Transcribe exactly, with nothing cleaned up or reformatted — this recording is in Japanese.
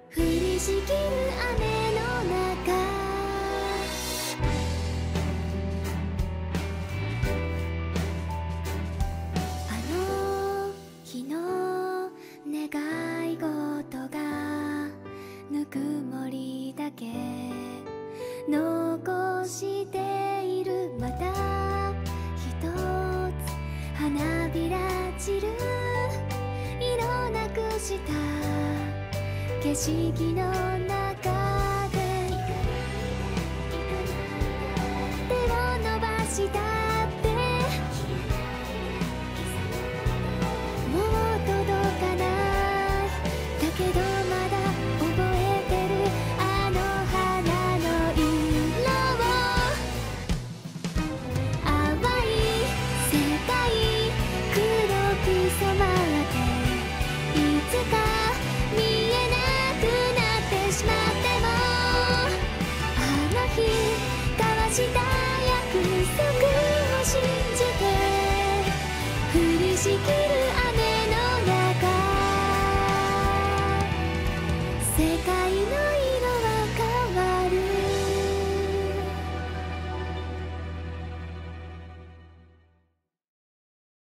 降りしきる雨の中、あの日の願い事がぬくもりだけ残している。また一つ花びら散る色なくした景色の中で手を伸ばした